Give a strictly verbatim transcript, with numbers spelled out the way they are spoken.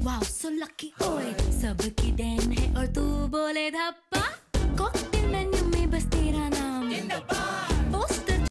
Wow so lucky ओए, सबकी then है और तू बोले धप्पा। कॉकटेल मेन्यू में बस तेरा नाम इन द बार।